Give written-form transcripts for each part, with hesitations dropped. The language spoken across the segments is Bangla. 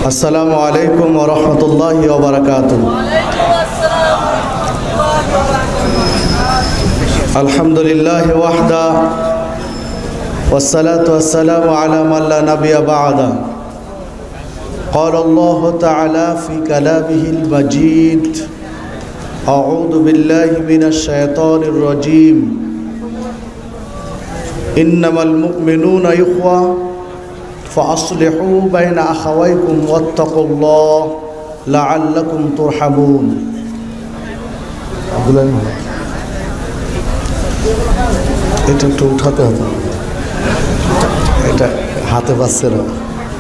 আসসালামু আলাইকুম ওয়া রাহমাতুল্লাহি ওয়া বারাকাতুহু। আলহামদুলিল্লাহি ওয়াহদা ওয়াসসালাতু ওয়াসসালামু আলা মান লা নাবিয়্যা বা'দা। قال الله تعالى في كلامه المجيد أعوذ بالله من الشيطان الرجيم إنما المؤمنون إخوة فأصلحوا بين أخويكم واتقوا الله لعلكم ترحمون। এটা একটু উঠাতে হবে, এটা হাতে পাচ্ছে না।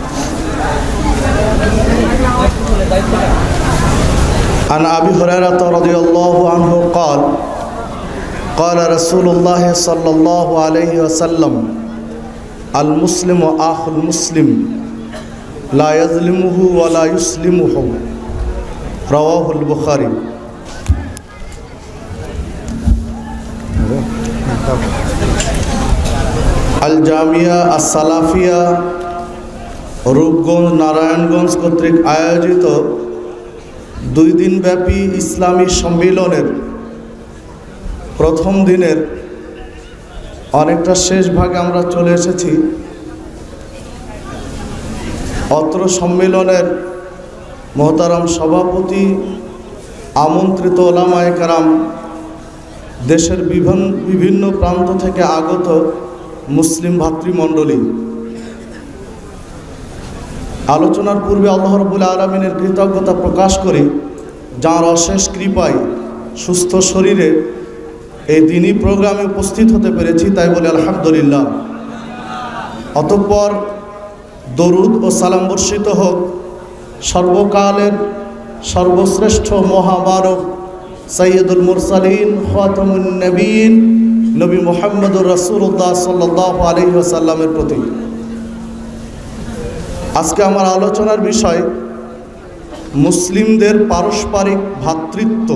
عن أبي هريرة رضي الله عنه قال قال رسول الله صلى الله عليه وسلم المسلم أخو المسلم لا يظلمه ولا يسلمه رواه البخاري। আল জামিয়া আস-সালাফিয়া রূপগঞ্জ নারায়ণগঞ্জ কর্তৃক আয়োজিত 2 দিনব্যাপী ইসলামী সম্মেলনের প্রথম দিনের অনেকটা শেষ ভাগে আমরা চলে এসেছি। অত্র সম্মেলনের মোহতারাম সভাপতি, আমন্ত্রিত ওলামায়ে কেরাম, দেশের বিভিন্ন প্রান্ত থেকে আগত মুসলিম ভাতৃমণ্ডলী, আলোচনার পূর্বে আল্লাহ রাব্বুল আলামিনের কৃতজ্ঞতা প্রকাশ করি, যাঁর অশেষ কৃপায় সুস্থ শরীরে এই দিনই প্রোগ্রামে উপস্থিত হতে পেরেছি, তাই বলে আলহামদুলিল্লাহ। অতঃপর দরুদ ও সালাম বর্ষিত হোক সর্বকালের সর্বশ্রেষ্ঠ মহামানব সৈয়দুল মুরসালিন খাতামুন নবীন নবী মুহাম্মদুর রাসূলুল্লাহ সাল্লাল্লাহু আলাইহি ওয়াসাল্লামের প্রতি। আজকে আমার আলোচনার বিষয় মুসলিমদের পারস্পরিক ভ্রাতৃত্ব,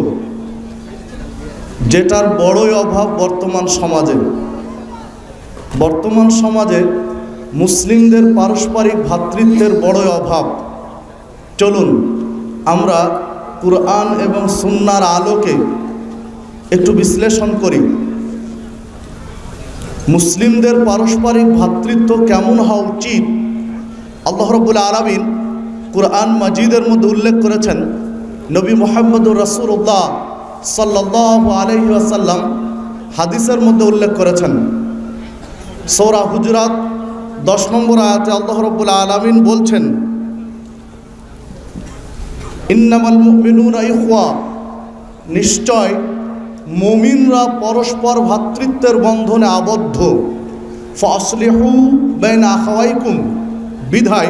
যেটার বড়ই অভাব বর্তমান সমাজে মুসলিমদের পারস্পরিক ভ্রাতৃত্বের বড়ই অভাব। চলুন আমরা কুরআন এবং সুন্নাহর আলোকে একটু বিশ্লেষণ করি। মুসলিমদের পারস্পরিক ভ্রাতৃত্ব কেমন হওয়া উচিত? আল্লাহ রাব্বুল আলামিন কুরআন মাজিদের মধ্যে উল্লেখ করেছেন, নবী মুহাম্মদুর রাসূলুল্লাহ সাল্লাল্লাহু আলাইহি ওয়াসাল্লাম হাদিসের মধ্যে উল্লেখ করেছেন। সূরা হুজুরাত 10 নম্বর আয়াতে আল্লাহ রাব্বুল আলামিন বলছেন, ইন্নামাল মুমিনুনা ইখওয়া, নিশ্চয় মুমিনরা পরস্পর ভ্রাতৃত্বের বন্ধনে আবদ্ধ। ফাসলিহু বাইনা আখাওয়াইকুম, বিধায়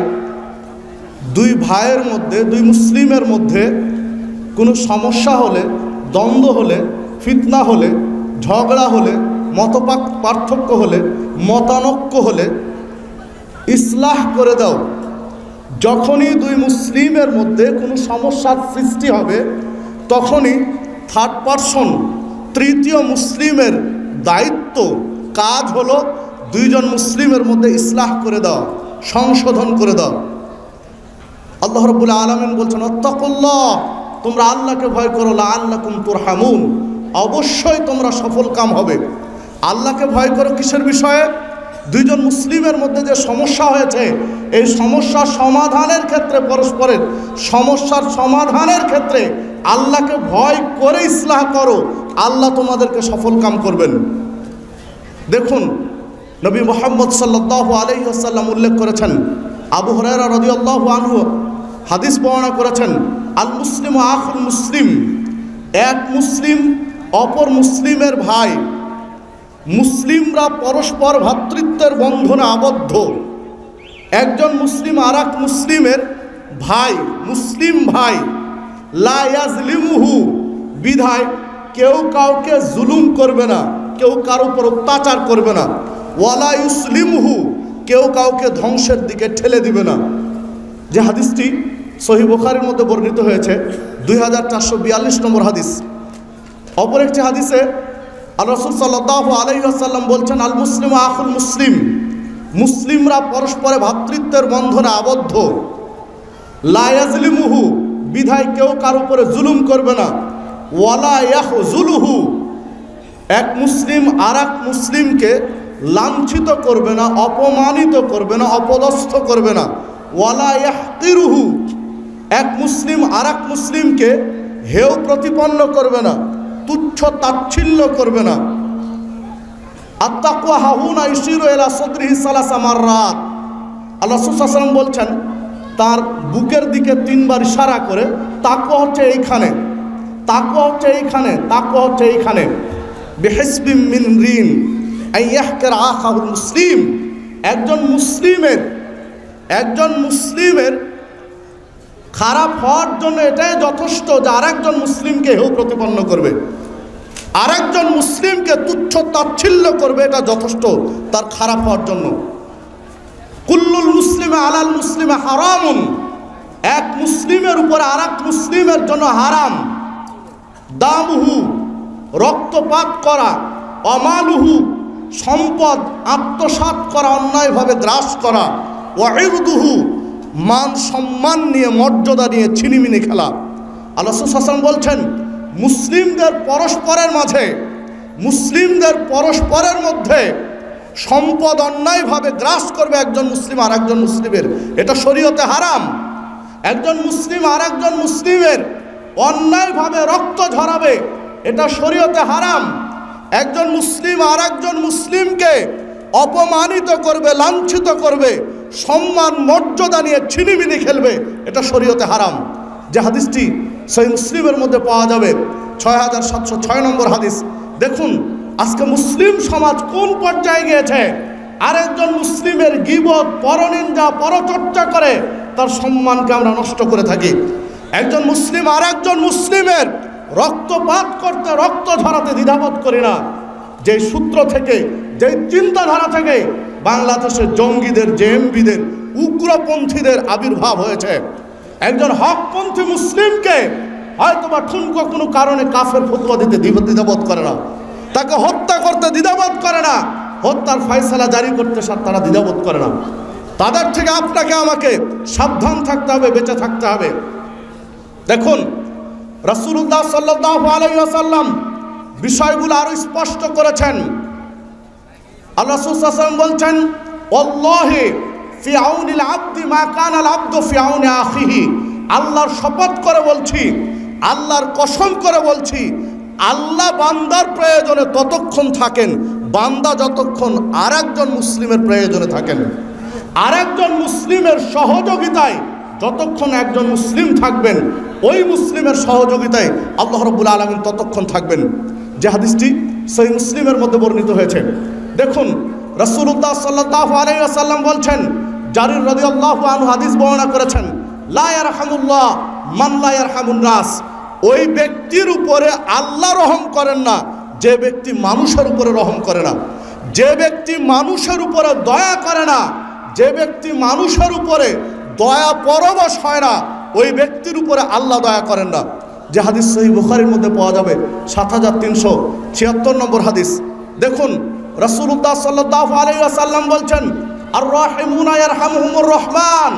2 ভাইয়ের মধ্যে, 2 মুসলিমের মধ্যে কোনো সমস্যা হলে, দ্বন্দ্ব হলে, ফিতনা হলে, ঝগড়া হলে, পার্থক্য হলে, মতানৈক্য হলে ইসলাহ করে দাও। যখনই 2 মুসলিমের মধ্যে কোনো সমস্যার সৃষ্টি হবে, তখনই থার্ড পারসন, তৃতীয় মুসলিমের দায়িত্ব, কাজ হলো 2 জন মুসলিমের মধ্যে ইসলাহ করে দাও, সংশোধন করে দাও। আল্লাহ রাব্বুল আলামিন বলছেন, আত্তাকুল্লাহ, তোমরা আল্লাহকে ভয় করো, লাআল্লাকুম তুরহামুন, অবশ্যই তোমরা সফল কাম হবে। আল্লাহকে ভয় করো কিসের বিষয়ে? 2 জন মুসলিমের মধ্যে যে সমস্যা হয়েছে, এই সমস্যার সমাধানের ক্ষেত্রে, পরস্পরের সমস্যার সমাধানের ক্ষেত্রে আল্লাহকে ভয় করে ইসলাহ করো, আল্লাহ তোমাদেরকে সফল কাম করবেন। দেখুন, নবী মুহাম্মদ সাল্লাল্লাহু আলাইহি ওয়াসাল্লাম উল্লেখ করেছেন, আবু হুরায়রা রাদিয়াল্লাহু আনহু হাদিস বর্ণনা করেছেন, আল মুসলিমু আখুল মুসলিম, এক মুসলিম অপর মুসলিমের ভাই। মুসলিমরা পরস্পর ভ্রাতৃত্বের বন্ধনে আবদ্ধ। একজন মুসলিম আর এক মুসলিমের ভাই, মুসলিম ভাই। লা ইয়াজলিমুহু, বিধায় কেউ কাউকে জুলুম করবে না, কেউ কারো উপর অত্যাচার করবে না। ওয়ালা ইউসলিমুহু, কেউ কাউকে ধ্বংসের দিকে ঠেলে দিবে না। যে হাদিসটি সহিহ বুখারীর মধ্যে বর্ণিত হয়েছে, 2442 নম্বর হাদিস। অপর একটি হাদিসে রাসূল সাল্লাল্লাহু আলাইহি ওয়াসাল্লাম বলছেন, আল মুসলিমু আখুল মুসলিম, মুসলিমরা পরস্পরে ভ্রাতৃত্বের বন্ধনে আবদ্ধ। লা ইয়াজলিমুহু, বিধায় কেউ কার উপরে জুলুম করবে না। ওয়ালা ইয়াখজুলুহু, এক মুসলিম আর এক মুসলিমকে লাঞ্ছিত করবে না, অপমানিত করবে না, অপদস্থ করবে না। ওয়ালা ইয়াহকিরুহু, এক মুসলিম আর এক মুসলিমকে হেয় প্রতিপন্ন করবে না, তুচ্ছ তাচ্ছিল্য করবে না। আত্তাকওয়া হাহুনা ইশিরু ইলা সাদরিহি সালাসা মাররাত, আল্লাহ রাসূল সাল্লাল্লাহু আলাইহি ওয়াসাল্লাম বলছেন তার বুকের দিকে 3 বার ইশারা করে, তাকওয়া হচ্ছে এইখানে, তাকওয়া হচ্ছে এইখানে, তাকওয়া হচ্ছে এইখানে। বিহিসবিম মিন রিন আন ইয়াহকির আখাহুল মুসলিম, একজন মুসলিমের খারাপ হওয়ার জন্য এটাই যথেষ্ট যে আরেকজন মুসলিমকে হেয় প্রতিপন্ন করবে, আরেকজন মুসলিমকে তুচ্ছ তাচ্ছিল্য করবে, এটা যথেষ্ট তার খারাপ হওয়ার জন্য। কুল্লুল মুসলিমে আলাল মুসলিমে হারামুন, এক মুসলিমের উপরে আরেক মুসলিমের জন্য হারাম। দামুহু, রক্তপাত করা। অমালুহু, সম্পদ আত্মসাৎ করা, অন্যায়ভাবে গ্রাস করা। ওয়াইরুদুহু, মান সম্মান নিয়ে, মর্যাদা নিয়ে ছিনিমিনি খেলা। আল্লাহ রাসূল সাল্লাল্লাহু আলাইহি ওয়াসাল্লাম বলছেন মুসলিমদের পরস্পরের মধ্যে সম্পদ অন্যায়ভাবে গ্রাস করবে একজন মুসলিম আর একজন মুসলিমের, এটা শরীয়তে হারাম। একজন মুসলিম আর একজন মুসলিমের অন্যায়ভাবে রক্ত ঝরাবে, এটা শরীয়তে হারাম। একজন মুসলিম আর একজন মুসলিমকে অপমানিত করবে, লাঞ্ছিত করবে, সম্মান মর্যাদা নিয়ে ছিনিমিনি খেলবে, এটা শরীয়তে হারাম। যে হাদিসটি সহিহ মুসলিমের মধ্যে পাওয়া যাবে, 6706 নম্বর হাদিস। দেখুন আজকে মুসলিম সমাজ কোন পর্যায়ে গিয়েছে। আরেকজন মুসলিমের গীবত, পরনিন্দা, পরচর্চা করে তার সম্মানকে আমরা নষ্ট করে থাকি। একজন মুসলিম আর একজন মুসলিমের রক্তপাত করতে, রক্ত ঝরাতে দ্বিধাবোধ করি না। যেই সূত্র থেকে, যেই চিন্তাধারা থেকে বাংলাদেশের জঙ্গিদের, জেএমবিদের, উগ্রপন্থীদের আবির্ভাব হয়েছে, একজন হকপন্থী মুসলিমকে হয়তোবা ঠুনকো কোনো কারণে কাফের ফতোয়া দিতে দ্বিধাবোধ করে না, তাকে হত্যা করতে দ্বিধাবোধ করে না, হত্যার ফয়সালা জারি করতে তারা দ্বিধাবোধ করে না। তাদের থেকে আপনাকে আমাকে সাবধান থাকতে হবে, বেঁচে থাকতে হবে। দেখুন রাসূলুল্লাহ সাল্লাল্লাহু আলাইহি ওয়াসাল্লাম বিষয়গুলো আরো স্পষ্ট করেছেন। আল্লাহ রাসূল সাল্লাল্লাহু আলাইহি ওয়াসাল্লাম বলছেন, ওয়াল্লাহি ফি আউনিল আবদি মা কানাল আবদু ফি আউনি আখিহি, আল্লাহর শপথ করে বলছি, আল্লাহর কসম করে বলছি, আল্লাহ বান্দার প্রয়োজনে ততক্ষণ থাকেন, বান্দা যতক্ষণ আরেকজন মুসলিমের প্রয়োজনে থাকেন। আরেকজন মুসলিমের সহযোগিতায় যতক্ষণ একজন মুসলিম থাকবেন, ওই মুসলিমের সহযোগিতায় আল্লাহ রাব্বুল আলামিন ততক্ষণ থাকবেন। যে হাদিসটি সহিহ মুসলিমের মধ্যে বর্ণিত হয়েছে। দেখুন রাসূলুল্লাহ সাল্লাল্লাহু আলাইহি ওয়াসাল্লাম বলছেন, জারির রাদিয়াল্লাহু আনহু হাদিস বর্ণনা করেছেন, লা ইয়ারহামুল্লাহ মান লা ইয়ারহামুন নাস, ওই ব্যক্তির উপরে আল্লাহ রহম করেন না যে ব্যক্তি মানুষের উপরে রহম করে না, যে ব্যক্তি মানুষের উপরে দয়া করে না, যে ব্যক্তি মানুষের উপরে দয়া পরবশ হয় না, ওই ব্যক্তির উপরে আল্লাহ দয়া করেন না। যে হাদিস সহিহ বুখারীর মধ্যে পাওয়া যাবে, 7376 নম্বর হাদিস। দেখুন রাসূলুল্লাহ সাল্লাল্লাহু আলাইহি ওয়াসাল্লাম বলছেন, আর রাহিমুনা ইয়ারহামুহুমুর রহমান,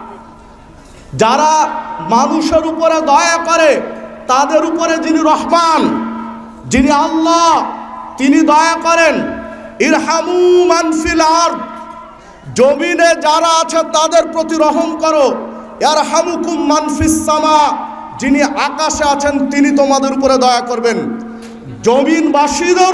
যারা মানুষের উপরে দয়া করে তাদের উপরে যিনি রহমান, যিনি আল্লাহ, তিনি দয়া করেন। ইরহামু মান ফিল আরদ, জমিনে যারা আছে তাদের প্রতি রহম করো। ইয়ারহামুকুম মান ফিস সামা, যিনি আকাশে আছেন তিনি তোমাদের উপরে দয়া করবেন। জমিনবাসীদের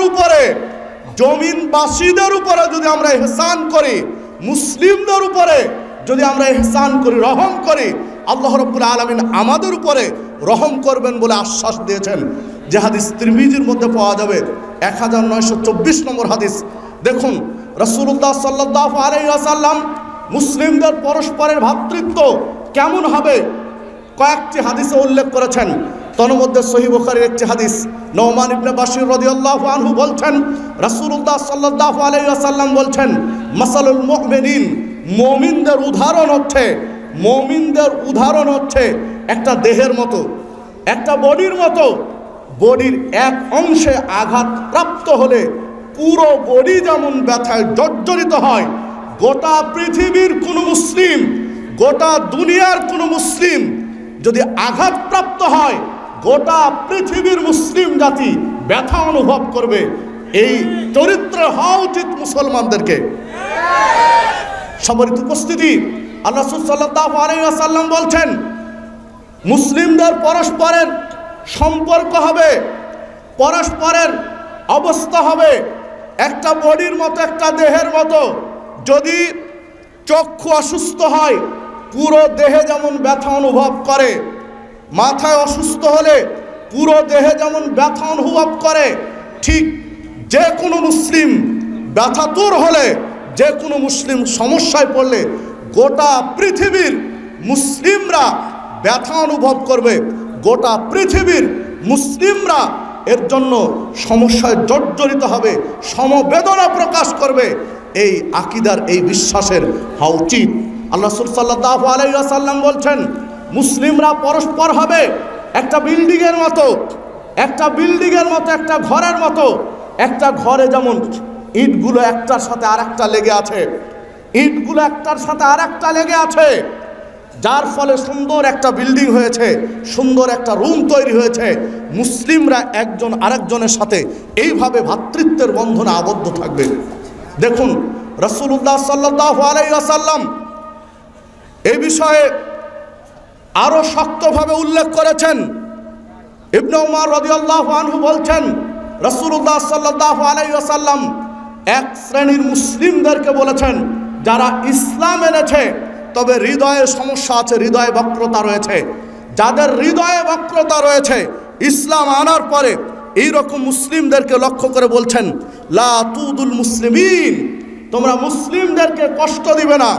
উপরে যদি আমরা ইহসান করি, মুসলিমদের উপরে যদি আমরা ইহসান করি, রহম করি, আল্লাহ রাব্বুল আলামিন আমাদের উপরে রহম করবেন বলে আশ্বাস দিয়েছেন। যে হাদিস তিরমিজির মধ্যে পাওয়া যাবে, 1924 নম্বর হাদিস। দেখুন রাসূলুল্লাহ সাল্লাল্লাহু আলাইহি ওয়াসাল্লাম মুসলিমদের পরস্পরের ভ্রাতৃত্ব কেমন হবে কয়েকটি হাদিসে উল্লেখ করেছেন। তন্মধ্যে সহিহ বুখারীর একটি হাদিস, নোমান ইবনে বাশির রাদিয়াল্লাহু আনহু বলছেন, রাসূলুল্লাহ সাল্লাল্লাহু আলাইহি ওয়াসাল্লাম বলছেন, মাসালুল মুমিনিন, মুমিনদের উদাহরণ হচ্ছে একটা দেহের মতো, একটা বডির মতো। বডির এক অংশে আঘাত প্রাপ্ত হলে পুরো বডি যেমন ব্যথায় জর্জরিত হয়, গোটা পৃথিবীর কোনো মুসলিম গোটা দুনিয়ার কোনো মুসলিম যদি আঘাতপ্রাপ্ত হয়, গোটা পৃথিবীর মুসলিম জাতি ব্যথা অনুভব করবে। এই চরিত্র হওয়া উচিত মুসলমানদেরকে। সম্মানিত উপস্থিতি, আল্লাহ সাল্লাল্লাহু আলাইহি ওয়াসাল্লাম বলছেন, মুসলিমদের পরস্পরের সম্পর্ক হবে, পরস্পরের অবস্থা হবে একটা বডির মতো, একটা দেহের মতো। যদি চক্ষু অসুস্থ হয়, পুরো দেহে যেমন ব্যথা অনুভব করে, মাথায় অসুস্থ হলে পুরো দেহে যেমন ব্যথা অনুভব করে, ঠিক যে কোনো মুসলিম ব্যথাতুর হলে, যে কোনো মুসলিম সমস্যায় পড়লে গোটা পৃথিবীর মুসলিমরা ব্যথা অনুভব করবে, গোটা পৃথিবীর মুসলিমরা এর জন্য সমস্যায় জর্জরিত হবে, সমবেদনা প্রকাশ করবে। এই আকীদার, এই বিশ্বাসের হওয়া উচিত। আল্লাহ রাসূল সাল্লাল্লাহু আলাইহি ওয়াসাল্লাম বলছেন, মুসলিমরা পরস্পর হবে একটা বিল্ডিংয়ের মতো, একটা বিল্ডিংয়ের মতো, একটা ঘরের মতো। একটা ঘরে যেমন ইটগুলো একটার সাথে আরেকটা লেগে আছে, ইটগুলো একটার সাথে আরেকটা লেগে আছে, যার ফলে সুন্দর একটা বিল্ডিং হয়েছে, সুন্দর একটা রুম তৈরি হয়েছে। মুসলিমরা একজন আরেকজনের সাথে এইভাবে ভ্রাতৃত্বের বন্ধনে আবদ্ধ থাকবে। দেখুন, রাসূলুল্লাহ সাল্লাল্লাহু আলাইহি ওয়াসাল্লাম এই বিষয়ে আরো শক্তভাবে উল্লেখ করেছেন। ইবনে উমর রাদিয়াল্লাহু আনহু বলছেন, রাসূলুল্লাহ সাল্লাল্লাহু আলাইহি ওয়াসাল্লাম এক শ্রেণীর মুসলিমদেরকে বলেছেন, যারা ইসলাম এনেছে তবে হৃদয়ে সমস্যা আছে, হৃদয়ে বক্রতা রয়েছে। যাদের হৃদয়ে বক্রতা রয়েছে, ইসলাম আনার পরে এইরকম মুসলিমদেরকে লক্ষ্য করে বলছেন, লা তুদুল মুসলিমিন, তোমরা মুসলিমদেরকে কষ্ট দিবে না।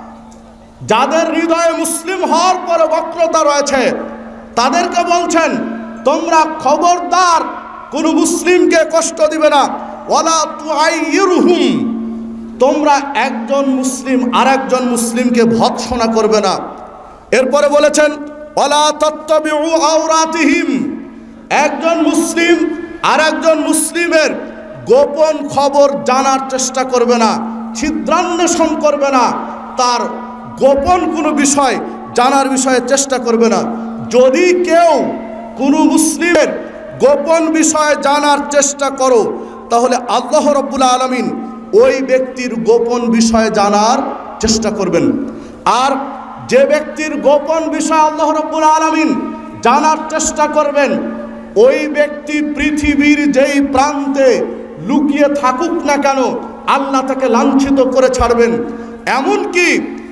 যাদের হৃদয়ে মুসলিম হওয়ার পরে বক্রতা রয়েছে, তাদেরকে বলছেন, তোমরা খবরদার কোনো মুসলিমকে কষ্ট দিবে না। ওয়ালা তুআইয়িরহুম, তোমরা একজন মুসলিম আরেকজন মুসলিমকে ভৎসনা করবে না। এরপরে বলেছেন, ওয়ালা তাত্তাবিউ আওরাতিহিম, একজন মুসলিম আরেকজন মুসলিমের গোপন খবর জানার চেষ্টা করবে না, ছিদ্রান্বেষণ করবে না, তার গোপন কোনো বিষয় জানার বিষয়ে চেষ্টা করবে না। যদি কেউ কোনো মুসলিমের গোপন বিষয় জানার চেষ্টা করো, তাহলে আল্লাহ রাব্বুল আলামিন ওই ব্যক্তির গোপন বিষয় জানার চেষ্টা করবেন। আর যে ব্যক্তির গোপন বিষয় আল্লাহ রাব্বুল আলামিন জানার চেষ্টা করবেন, ওই ব্যক্তি পৃথিবীর যেই প্রান্তে লুকিয়ে থাকুক না কেন, আল্লাহ তাকে লাঞ্ছিত করে ছাড়বেন। এমনকি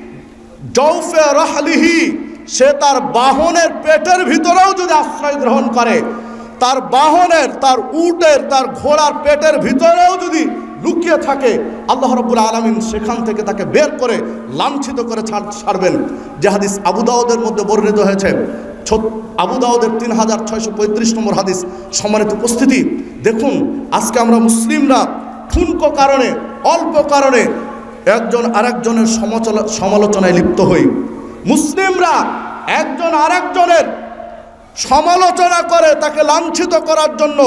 জৌফে রাহলিহি, সে তার বাহনের পেটের ভিতরেও যদি আশ্রয় গ্রহণ করে, তার বাহনের, তার উটের, তার ঘোড়ার পেটের ভিতরেও যদি লুকিয়ে থাকে, আল্লাহ রাব্বুল আলামিন সেখান থেকে তাকে বের করে লাঞ্ছিত করে ছাড়বেন। যে হাদিস আবু দাউদের মধ্যে বর্ণিত হয়েছে, আবু দাউদের 3635 নম্বর হাদিস। সম্মানিত উপস্থিতি, দেখুন, আজকে আমরা মুসলিমরা ঠুনকো কারণে, অল্প কারণে একজন আরেকজনের সমালোচনায় লিপ্ত হই। মুসলিমরা একজন আরেকজনের সমালোচনা করে তাকে লাঞ্ছিত করার জন্য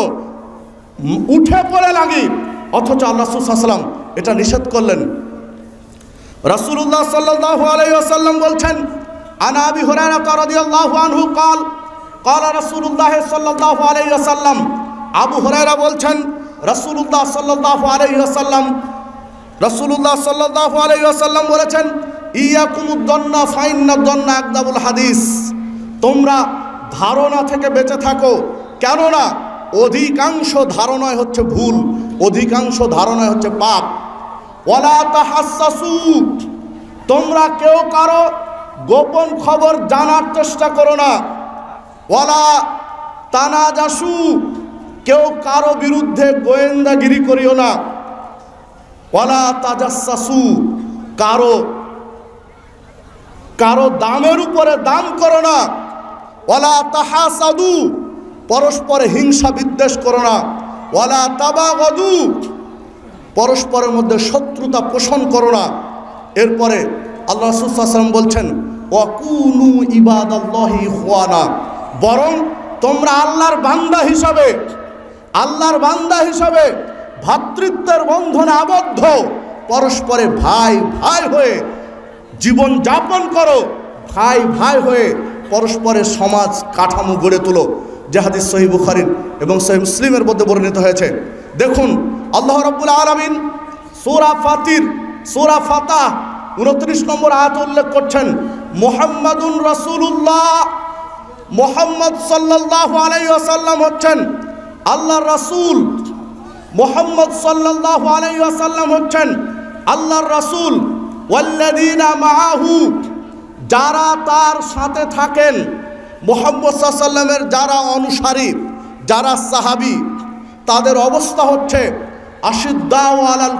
উঠে পড়ে লাগি, অথচ আল্লাহ রাসূল সাল্লাল্লাহু আলাইহি ওয়াসাল্লাম এটা নিষেধ করলেন। রাসূলুল্লাহ সাল্লাল্লাহু আলাইহি ওয়াসাল্লাম বলছেন, আনা আবি হুরায়রা রাদিয়াল্লাহু আনহু قال قال রাসূলুল্লাহ সাল্লাল্লাহু আলাইহি ওয়াসাল্লাম, আবু হুরায়রা বলছেন, রাসূলুল্লাহ সাল্লাল্লাহু আলাইহি ওয়াসাল্লাম বলেছেন, ইয়াকুমুদ দন্না ফাইন্না দন্না আকদাবুল হাদিস, তোমরা ধারণা থেকে বেঁচে থাকো, কেননা অধিকাংশ ধারণায় হচ্ছে ভুল, অধিকাংশ ধারণায় হচ্ছে পাপ। ওয়ালা তাহাসসু, তোমরা কেউ কারো গোপন খবর জানার চেষ্টা করো না। ওয়ালা তানাজাসু, কেউ কারো বিরুদ্ধে গোয়েন্দাগিরি করিও না। ওয়ালা তাজাসসু, কারো দামের উপরে দাম করো না। ওয়ালা তাহাসাদু, পরস্পরে হিংসা বিদ্বেষ করো না। ওয়ালা তাবাগাদু, পরস্পরের মধ্যে শত্রুতা পোষণ করো না। এরপরে আল্লাহ রাসূল সাল্লাল্লাহু আলাইহি ওয়াসাল্লাম বলছেন, ওয়াকুনু ইবাদাল্লাহি ইখওয়ানা, বরং তোমরা আল্লাহর বান্দা হিসাবে ভ্রাতৃত্বের বন্ধনে আবদ্ধ, পরস্পরে ভাই ভাই হয়ে জীবন যাপন করো, ভাই ভাই হয়ে পরস্পরের সমাজ কাঠামো গড়ে তোলো। যে হাদিস সহিহ বুখারীর এবং সহিহ মুসলিমের মধ্যে বর্ণিত হয়েছে। দেখুন আল্লাহ রাব্বুল আলামিন সূরা ফাতির, সূরা ফাতাহ 29 নম্বর আয়াত উল্লেখ করছেন, মুহাম্মাদুন রাসূলুল্লাহ, মুহাম্মদ সাল্লাল্লাহু আলাইহি ওয়াসাল্লাম হচ্ছেন আল্লাহর রাসূল। মুহাম্মদ সাল্লাল্লাহু আলাইহি ওয়াসাল্লাম হচ্ছেন আল্লাহর রাসূল। ওয়াল্লাযীনা মাআহু, যারা তার সাথে থাকেন, মুহাম্মদ সাল্লাল্লাহু আলাইহি ওয়াসাল্লামের যারা অনুসারী, যারা সাহাবী, তাদের অবস্থা হচ্ছে আশিদ্দাউ আলাল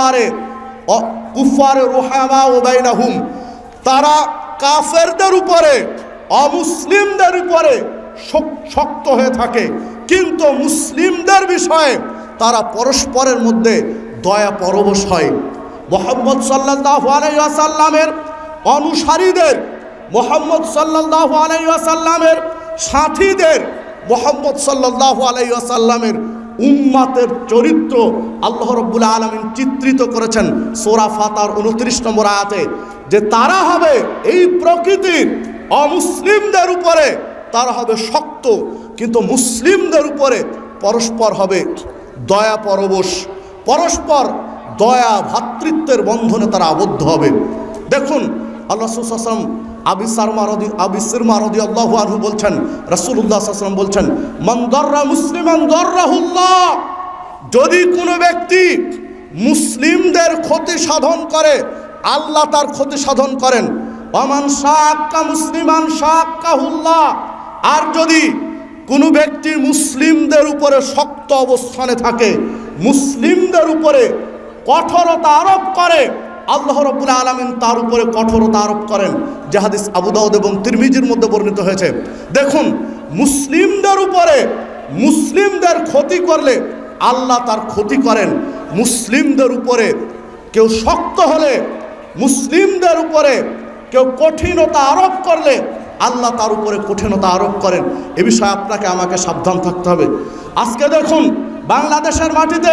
কুফফারে রুহামাউ বাইনাহুম, তারা কাফেরদের উপরে, অমুসলিমদের উপরে শক্ত হয়ে থাকে, কিন্তু মুসলিমদের বিষয়ে তারা পরস্পরের মধ্যে দয়া পরবশ হয়। মুহাম্মদ সাল্লাল্লাহু আলাইহি ওয়াসাল্লামের অনুসারীদের, মুহাম্মদ সাল্লাল্লাহু আলাইহি ওয়াসাল্লামের সাথীদের, মুহাম্মদ সাল্লাল্লাহু আলাইহি ওয়াসাল্লামের উম্মাতের চরিত্র আল্লাহ রাব্বুল আলামিন চিত্রিত করেছেন সূরা ফাতার 29 নম্বর আয়াতে, যে তারা হবে এই প্রকৃতির, অমুসলিমদের উপরে তারা হবে শক্ত, কিন্তু মুসলিমদের উপরে পরস্পর হবে দয়া পরবশ, পরস্পর দয়া ভ্রাতৃত্বের বন্ধনে তারা আবদ্ধ হবে। দেখুন আল্লাহ রাসূল সাল্লাল্লাহু আলাইহি ওয়াসাল্লাম আবি সিরমা রাদিয়াল্লাহু আনহু বলছেন, রাসূলুল্লাহ সাল্লাল্লাহু আলাইহি ওয়াসাল্লাম বলছেন, মান দাররা মুসলিমান দাররাহুল্লাহ, যদি কোনো ব্যক্তি মুসলিমদের ক্ষতি সাধন করে, আল্লাহ তার ক্ষতি সাধন করেন। ওয়ামান শাক্কা মুসলিমান শাক্কাহুল্লাহ, আর যদি কোনো ব্যক্তি মুসলিমদের উপরে শক্ত অবস্থানে থাকে, মুসলিমদের উপরে কঠোরতা আরোপ করে, আল্লাহ রাব্বুল আলামিন তার উপরে কঠোরতা আরোপ করেন। যে হাদিস আবু দাউদ এবং তিরমিজির মধ্যে বর্ণিত হয়েছে। দেখুন মুসলিমদের উপরে, মুসলিমদের ক্ষতি করলে আল্লাহ তার ক্ষতি করেন, মুসলিমদের উপরে কেউ শক্ত হলে, মুসলিমদের উপরে কেউ কঠিনতা আরোপ করলে আল্লাহ তার উপরে কঠিনতা আরোপ করেন। এ বিষয়ে আপনাকে আমাকে সাবধান থাকতে হবে। আজকে দেখুন বাংলাদেশের মাটিতে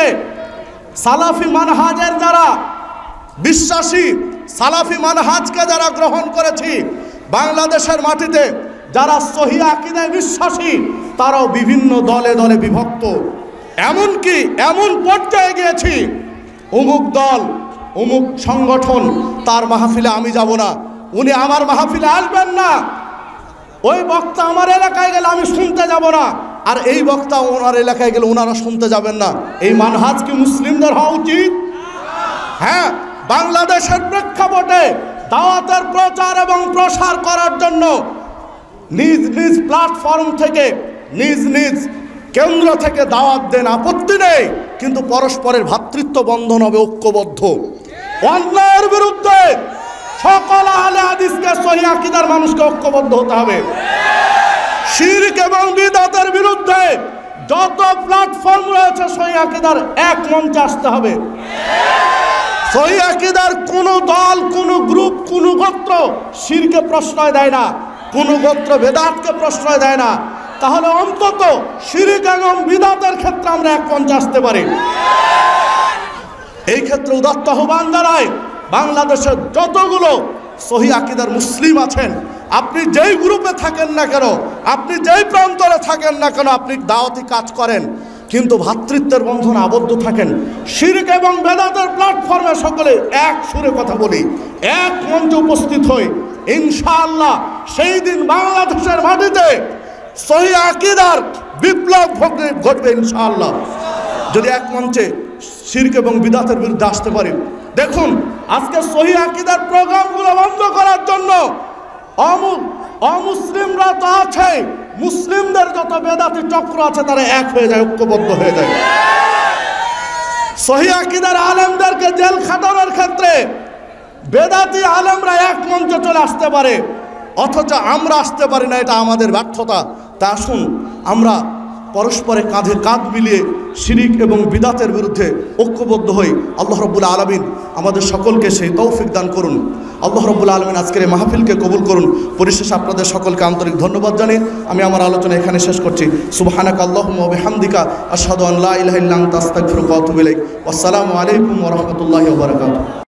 সালাফি মানহাজের যারা বিশ্বাসী, সালাফি মানহাজকে যারা গ্রহণ করেছি, বাংলাদেশের মাটিতে যারা সহিহ আকীদায় বিশ্বাসী, তারাও বিভিন্ন দলে দলে বিভক্ত। এমনকি এমন পর্যায়ে গিয়েছি, অমুক দল, অমুক সংগঠন, তার মাহফিলে আমি যাব না, উনি আমার মাহফিলে আসবেন না, ওই বক্তা আমার এলাকায় গেলে আমি শুনতে যাব না, আর এই বক্তা ওনার এলাকায় গেলে ওনারা শুনতে যাবেন না। এই মানহাজ কি মুসলিমদের হওয়া উচিত? হ্যাঁ, বাংলাদেশের প্রেক্ষাপটে দাওয়াতের প্রচার এবং প্রসার করার জন্য নিজ নিজ প্ল্যাটফর্ম থেকে, নিজ নিজ কেন্দ্র থেকে দাওয়াত দেন, আপত্তি নেই, কিন্তু পরস্পরের ভ্রাতৃত্ব বন্ধন হবে ঐক্যবদ্ধ। অন্যায়ের বিরুদ্ধে সকল আহলে হাদিসকে, সহিহ আকীদার মানুষকে ঐক্যবদ্ধ হতে হবে। শিরক এবং বিদআতের বিরুদ্ধে যত প্ল্যাটফর্ম রয়েছে সহিহ আকীদার এক মঞ্চে আসতে হবে। সহিহ আকীদার কোন দল, কোন গ্রুপ, কোন গোত্র শিরকে প্রশ্রয় দেয় না, কোন গোত্র বেদাতকে প্রশ্রয় দেয় না। তাহলে অন্তত শিরক এবং বিদআতের ক্ষেত্রে আমরা এক মঞ্চে আসতে পারি। এই ক্ষেত্রে উদাত্ত আহ্বান জানাই, বাংলাদেশের যতগুলো সহিহ আকীদার মুসলিম আছেন, আপনি যেই গ্রুপে থাকেন না কেন, আপনি যেই প্রান্তরে থাকেন না কেন, আপনি দাওয়াতি কাজ করেন, কিন্তু ভ্রাতৃত্বের বন্ধনে আবদ্ধ থাকেন। শিরক এবং বেদাতের প্ল্যাটফর্মে সকলে এক সুরে কথা বলি, এক মঞ্চে উপস্থিত হই, ইনশাআল্লাহ সেই দিন বাংলাদেশের মাটিতে সহিহ আকীদার বিপ্লব ঘটবে ইনশাআল্লাহ, যদি এক মঞ্চে শিরক এবং বিদআতের বিরুদ্ধে আসতে পারি। দেখুন আজকে সহিহ আকীদার প্রোগ্রামগুলো বন্ধ করার জন্য অমুসলিমরা তো আছে, মুসলিমদের যত বেদাতি চক্র আছে তারা এক হয়ে যায়, ঐক্যবদ্ধ হয়ে যায়। সহিহ আকীদার আলেমদেরকে জেল খাটানোর ক্ষেত্রে বেদাতি আলেমরা এক মঞ্চে চলে আসতে পারে, অথচ আমরা আসতে পারি না, এটা আমাদের ব্যর্থতা। তা আসুন আমরা পরস্পরে কাঁধে কাঁধ মিলিয়ে শিরক এবং বিদআতের বিরুদ্ধে ঐক্যবদ্ধ হই। আল্লাহ রাব্বুল আলামিন আমাদের সকলকে সেই তৌফিক দান করুন। আল্লাহ রাব্বুল আলামিন আজকের এই মাহফিলকে কবুল করুন। পরিশেষে আপনাদের সকলকে আন্তরিক ধন্যবাদ জানিয়ে আমি আমার আলোচনা এখানে শেষ করছি। সুবহানাকা আল্লাহুম্মা ওয়া বিহামদিকা আশহাদু আন লা ইলাহা ইল্লা আনতা আস্তাগফিরুকা ওয়া আতুবু ইলাইক। আসসালামু আলাইকুম ওয়া রাহমাতুল্লাহি ওয়া বারাকাতুহু।